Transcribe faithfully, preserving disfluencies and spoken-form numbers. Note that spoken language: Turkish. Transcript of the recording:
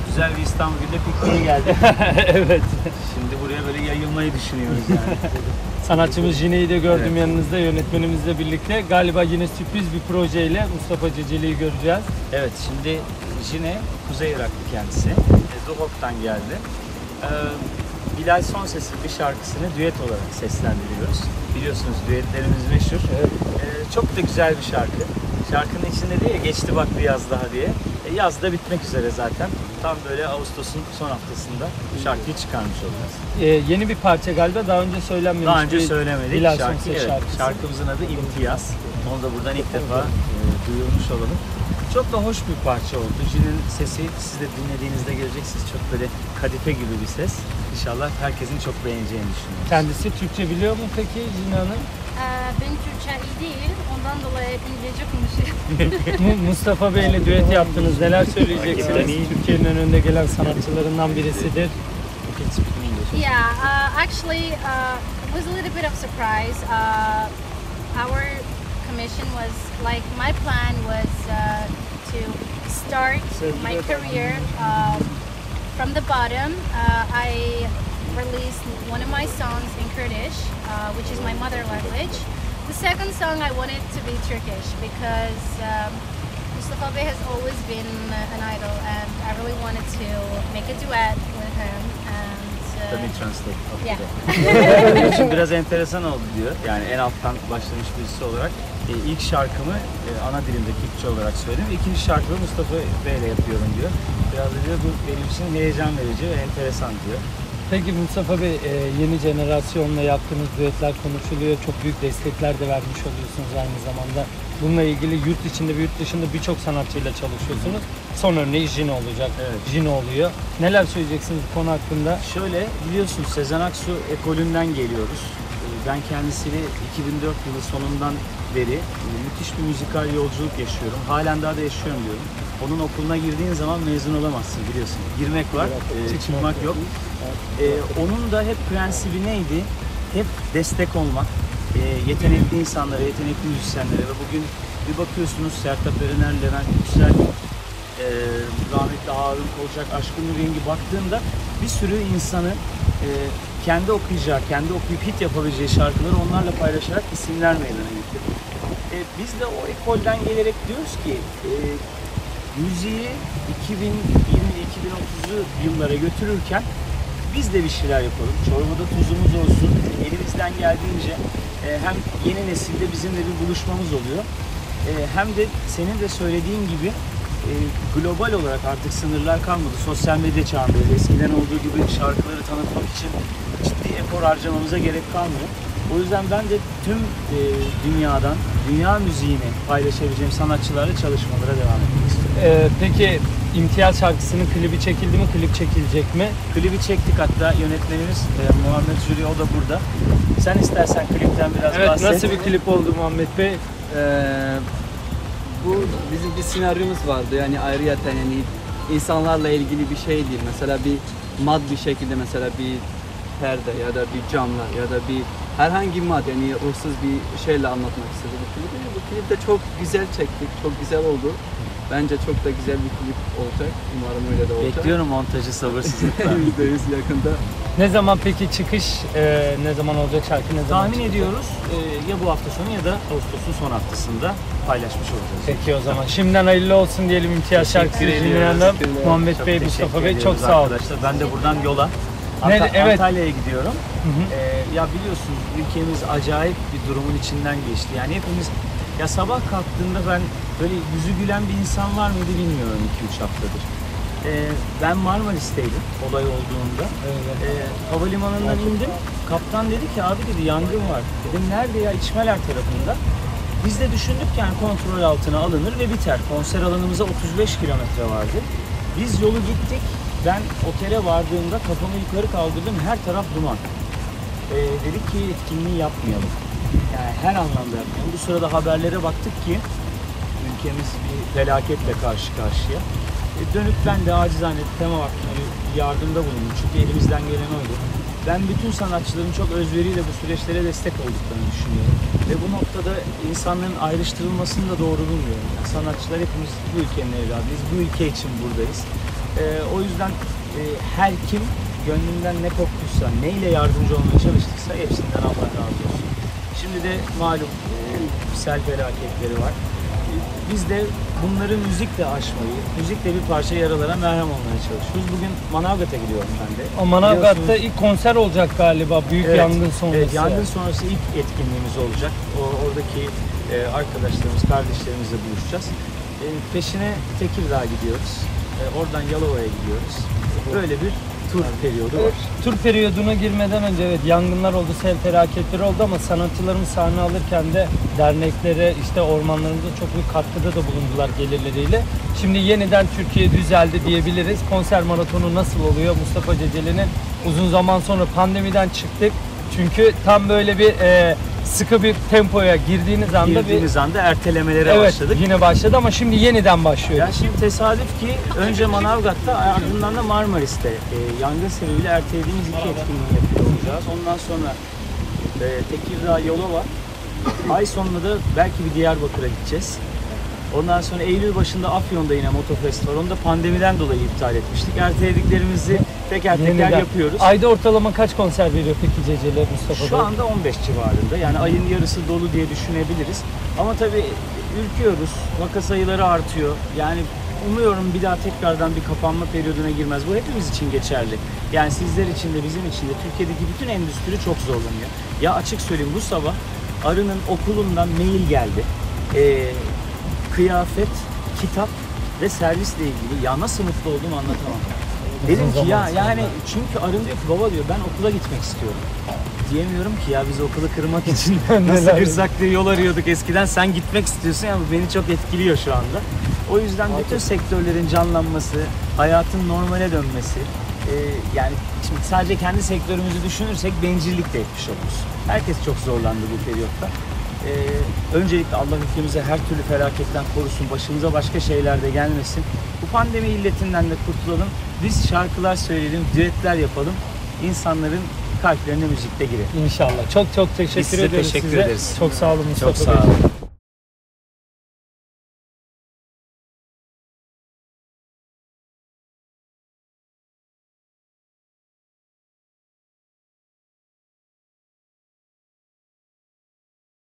güzel bir İstanbul günde pikniğe geldik. Evet. Şimdi buraya böyle yayılmayı düşünüyoruz yani. Sanatçımız Jine'yi de gördüm Evet. yanınızda, yönetmenimizle birlikte. Galiba yine sürpriz bir projeyle Mustafa Ceceli'yi göreceğiz. Evet, şimdi Jine Kuzey Iraklı kendisi. E, Duhok'tan geldi. Ee, Bilal Sonses'in bir şarkısını düet olarak seslendiriyoruz. Biliyorsunuz düetlerimiz meşhur. Evet. Ee, çok da güzel bir şarkı. Şarkının içinde diyor ya, geçti bak bir yaz daha diye. E, yaz da bitmek üzere zaten. Tam böyle Ağustos'un son haftasında bu şarkıyı çıkarmış olacağız. Ee, yeni bir parça galiba, daha önce söylenmemiş. Daha önce bir söylemedik. Bilal Şarkı, Sonses evet, şarkısı. şarkımızın adı İmtiyaz. Onu da buradan ilk defa e, duyurmuş olalım. Çok da hoş bir parça oldu. Jine'nin sesi siz de dinlediğinizde göreceksiniz. Çok böyle kadife gibi bir ses. İnşallah herkesin çok beğeneceğini düşünüyorum. Kendisi Türkçe biliyor mu peki Jine Hanım? Ee, benim Türkçe iyi değil, ondan dolayı hep İngilizce konuşuyorum. Mu- Mustafa Bey ile düet yaptınız. Neler söyleyeceksiniz? Türkiye'nin önünde gelen sanatçılarından birisidir. Yeah, uh, actually, uh, it was a little bit of surprise. Uh, our commission was like my plan was uh, to start my career uh, from the bottom. Uh, I released one of my songs in Kurdish, uh, which is my mother language. The second song I wanted to be Turkish because um, Mustafa Bey has always been an idol, and I really wanted to make a duet with him. And uh, Tabii translate. yeah. Benim için biraz enteresan oldu diyor. Yani en alttan başlamış birisi olarak. E, ilk şarkımı e, ana dilimde Kürtçe olarak söyledim. İkinci şarkımı Mustafa Bey ile yapıyorum diyor. Biraz da diyor bu benim için heyecan verici ve enteresan diyor. Peki Mustafa Bey, e, yeni jenerasyonla yaptığınız düetler konuşuluyor. Çok büyük destekler de vermiş oluyorsunuz aynı zamanda. Bununla ilgili yurt içinde ve yurt dışında birçok sanatçıyla çalışıyorsunuz. Son örneği Jine olacak. Evet. Jine oluyor. Neler söyleyeceksiniz bu konu hakkında? Şöyle, biliyorsunuz Sezen Aksu ekolünden geliyoruz. E, Ben kendisiyle iki bin dört yılı sonundan beri e, müthiş bir müzikal yolculuk yaşıyorum. Halen daha da yaşıyorum diyorum. Onun okuluna girdiğin zaman mezun olamazsın biliyorsun. Girmek var, e, çıkmak yok. E, onun da hep prensibi neydi? Hep destek olmak. E, yetenekli insanlara, yetenekli müzisyenlere ve bugün bir bakıyorsunuz Sertab Erener, Levent Yüksel, e, rahmetli Harun Kolçak, Aşkın Rengi baktığında bir sürü insanı e, kendi okuyacağı, kendi okuyup hit yapabileceği şarkıları onlarla paylaşarak isimler meydana getirdi. E, biz de o ekolden gelerek diyoruz ki e, müziği iki bin yirmi iki bin otuzlu yıllara götürürken biz de bir şeyler yapalım. Çorbada tuzumuz olsun. Elimizden geldiğince e, hem yeni nesilde bizimle bir buluşmamız oluyor. E, hem de senin de söylediğin gibi e, global olarak artık sınırlar kalmadı. Sosyal medya çağındayız. Eskiden olduğu gibi şarkıları tanıtmak için ciddi efor harcamamıza gerek kalmıyor. O yüzden ben de tüm e, dünyadan, dünya müziğini paylaşabileceğim sanatçılarla çalışmalara devam etmek istiyorum. Ee, peki İmtiyaz şarkısının klibi çekildi mi? Klip çekilecek mi? Klibi çektik, hatta yönetmenimiz e, Muhammed Jüri, o da burada. Sen istersen klipten biraz Evet, bahset. nasıl bir klip oldu Muhammed Bey? Ee, bu bizim bir senaryomuz vardı yani ayrıyeten yani insanlarla ilgili bir şey değil. Mesela bir mad bir şekilde mesela bir perde ya da bir camlar ya da bir herhangi mad yani ruhsuz bir şeyle anlatmak istedim bu klibi. Bu klip de çok güzel çektik, çok güzel oldu. Bence çok da güzel bir klip olacak. Umarım öyle de olacak. Bekliyorum montajı sabırsızlıkla. yüzde yüz yakında. Ne zaman peki çıkış, e, ne zaman olacak şarkı, ne zaman Tahmin çıkacak? ediyoruz e, ya bu hafta sonu ya da Ağustos'un son haftasında paylaşmış olacağız. Peki o zaman. Şimdiden hayırlı olsun diyelim İmtiyaz Teşekkür şarkısı ediyoruz. Jine Hanım. Teşekkürler. Muhammed Çok Bey, teşekkür Mustafa Bey çok ediyoruz sağ olun. arkadaşlar. Ben de buradan yola Ne- Anta- evet. Antalya'ya gidiyorum. Hı hı. Ee, ya biliyorsunuz ülkemiz acayip bir durumun içinden geçti. Yani hepimiz, ya sabah kalktığında ben böyle yüzü gülen bir insan var mıydı bilmiyorum iki üç haftadır. Ee, ben Marmaris'teydim olay olduğunda. Evet. Ee, havalimanından indim. Kaptan dedi ki abi dedi yangın var. Dedim nerede ya? İçmeler tarafında. Biz de düşündük yani kontrol altına alınır ve biter. Konser alanımıza otuz beş kilometre vardı. Biz yolu gittik. Ben otele vardığımda kafamı yukarı kaldırdım. Her taraf duman. Ee, dedik ki etkinliği yapmayalım. Yani her anlamda yapmayalım. Bu sırada haberlere baktık ki ülkemiz bir felaketle karşı karşıya. E, dönüp ben de acizane tema hakkında bir yardımda bulundum. Çünkü elimizden gelen oydu. Ben bütün sanatçıların çok özveriyle bu süreçlere destek olduklarını düşünüyorum. Ve bu noktada insanların ayrıştırılmasını da doğru bulmuyorum. Yani sanatçılar hepimiz bu ülkenin evladıyız. Bu ülke için buradayız. E, o yüzden e, her kim gönlünden ne koptuysa, neyle yardımcı olmaya çalıştıysa hepsinden Allah razı olsun. Şimdi de malum e, sel felaketleri var. E, biz de bunları müzikle aşmayı, müzikle bir parça yaralara merhem olmaya çalışıyoruz. Bugün Manavgat'a gidiyorum ben de. O Manavgat'ta Biliyorsunuz- ilk konser olacak galiba büyük Evet, yangın sonrası. Evet, yangın sonrası ilk etkinliğimiz olacak. O, oradaki e, arkadaşlarımız, kardeşlerimizle buluşacağız. E, peşine Tekirdağ'a gidiyoruz. E, oradan Yalova'ya gidiyoruz. Böyle bir tur periyodu var. Tur periyoduna girmeden önce evet yangınlar oldu, sel felaketleri oldu ama sanatçılarımız sahne alırken de derneklere, işte ormanlarımıza çok büyük katkıda da bulundular gelirleriyle. Şimdi yeniden Türkiye düzeldi diyebiliriz. Konser maratonu nasıl oluyor? Mustafa Ceceli'nin uzun zaman sonra pandemiden çıktık. Çünkü tam böyle bir e, sıkı bir tempoya girdiğiniz anda Girdiğimiz anda ertelemelere bir evet başladık. yine başladı ama şimdi yeniden başlıyor. Ya şimdi tesadüf ki önce Manavgat'ta ardından da Marmaris'te e, yangın sebebiyle ertelediğimiz iki etkinliği yapıyor olacağız. Ondan sonra e, Tekirdağ, Yalova, ay sonunda da belki bir Diyarbakır'a gideceğiz. Ondan sonra Eylül başında Afyon'da yine Motofest var. Onu da pandemiden dolayı iptal etmiştik. Ertelediklerimizi teker teker Yeniden. yapıyoruz. Ayda ortalama kaç konser veriyor peki Ceceli Mustafa Şu Bey? anda on beş civarında. Yani ayın yarısı dolu diye düşünebiliriz. Ama tabii ürküyoruz. Vaka sayıları artıyor. Yani umuyorum bir daha tekrardan bir kapanma periyoduna girmez. Bu hepimiz için geçerli. Yani sizler için de bizim için de Türkiye'deki bütün endüstri çok zorlanıyor. Ya açık söyleyeyim, bu sabah Arı'nın okulundan mail geldi. Ee, kıyafet, kitap ve servisle ilgili. Ya nasıl mutlu olduğumu anlatamam. Dedim ki ya yani çünkü Arın diyor ki baba diyor ben okula gitmek istiyorum. Diyemiyorum ki ya biz okulu kırmak için nasıl Neler? kırsak diye yol arıyorduk eskiden, sen gitmek istiyorsun ya, bu beni çok etkiliyor şu anda. O yüzden bütün sektörlerin canlanması, hayatın normale dönmesi, e, yani şimdi sadece kendi sektörümüzü düşünürsek bencillik de etmiş oluruz. Herkes çok zorlandı bu periyotta. E, öncelikle Allah ülkemize her türlü felaketten korusun, başımıza başka şeyler de gelmesin. Bu pandemi illetinden de kurtulalım. Biz şarkılar söyleyelim, düetler yapalım. İnsanların kalplerine müzikte girelim. İnşallah. Çok çok teşekkür Biz size ediyoruz teşekkür size. ederiz. Çok sağ olun Mustafa Çok sağ Bey. olun.